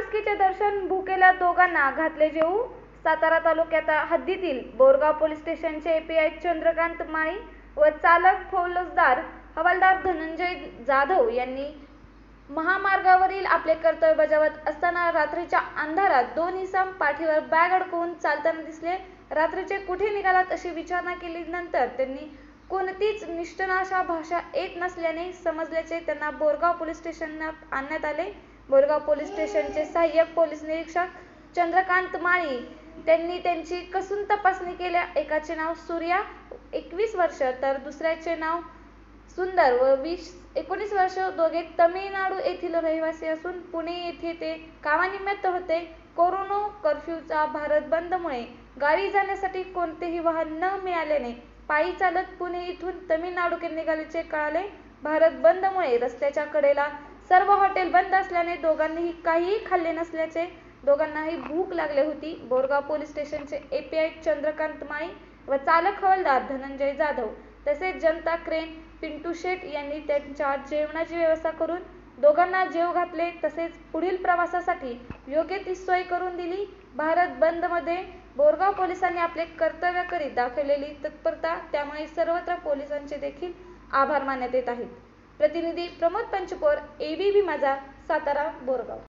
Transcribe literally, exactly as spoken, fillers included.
माणुसकीचे दर्शन भुकेल्या दोघांना घातले जेवू. सातारा तालुक्यात हद्दीतील बोरगाव पोलीस स्टेशनचे एपीआय चंद्रकांत माळी व चालक फौजदार हवालदार धनंजय जाधव यांनी महामार्गावरील आपले कर्तव्य बजावत असताना रात्रीच्या अंधारात दोन इसम पाठीवर बॅग अडकवून चालताना दिसले. रात्रीचे कुठे निघालात अशी विचारणा केल्यानंतर त्यांनी कोणतीच निष्णात भाषा येत नसल्याने समजल्याचे त्यांना बोरगाव पोलीस स्टेशनात आणण्यात आले. बोरगाव पोलीस स्टेशनचे सहाय्यक पोलीस निरीक्षक चंद्रकांत माळी त्यांनी त्यांची कसून तपासणी केल्या. एकाचे नाव सूर्या एकवीस वर्ष तर दुसऱ्याचे नाव सुंदर व वीस एकोणीस वर्ष. दोघे तमिळनाडू येथील रहिवासी असून पुणे येथे ते कामानिमित्त होते. कोरोना कर्फ्यूचा भारत बंदमुळे गावी जाण्यासाठी कोणतेही वाहन न मिळाल्याने पायी चालत पुणे येथून तमिळनाडूकडे निघाल्याचे कळाले. भारत बंदमुळे रस्त्याच्या कडेला सर्व हॉटेल बंद असल्याने दोघांनीही काहीही खाल्ले नसल्याचे दोघांनाही भूक लागली होती. बोरगाव पोलीस स्टेशनचे एपीआय चंद्रकांत माळी व चालक हवालदार धनंजय जाधव तसेच जनता क्रेन पिंटू शेठ यांनी त्यांच्या जेवणाची व्यवस्था करून दोघांना जेव घातले तसेच पुढील प्रवासासाठी योग्य ती सोय करून दिली. भारत बंदमध्ये बोरगाव पोलिसांनी आपले कर्तव्य करीत दाखवलेली तत्परता त्यामुळे सर्वत्र पोलिसांचे देखील आभार मानण्यात येत आहेत. प्रतिनिधी प्रमोद पंचपोर, एबीपी माझा, सातारा, बोरगाव.